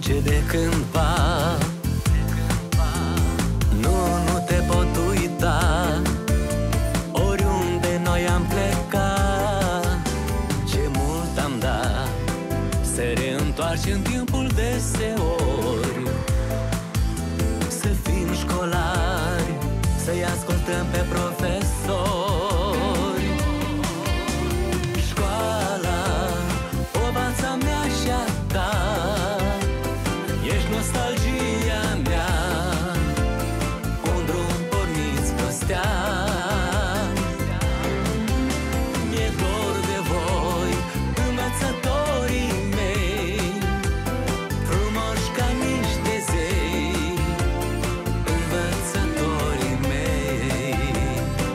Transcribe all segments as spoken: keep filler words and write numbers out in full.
dulce de cândva. Nu, nu te pot uita, oriunde noi am plecat. Ce mult am dat să reîntoarce în timpul deseori. Să fim școlari, să-i ascultăm pe profesori. Școala, povața mea și-a ta, ești nostalgia mea, un drum porniți prostea. Mi-e dor de voi, învățătorii mei, frumoși ca niște zei, învățătorii mei.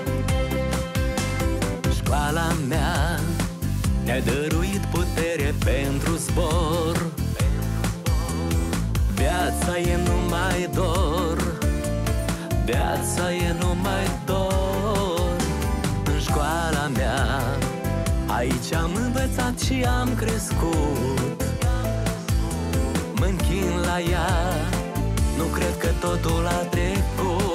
Școala mea ne-a dăruit putere pentru zbor. Viața e numai dor, viața e numai dor. În școala mea, aici am învățat și am crescut. Mă închin la ea, nu cred că totul a trecut.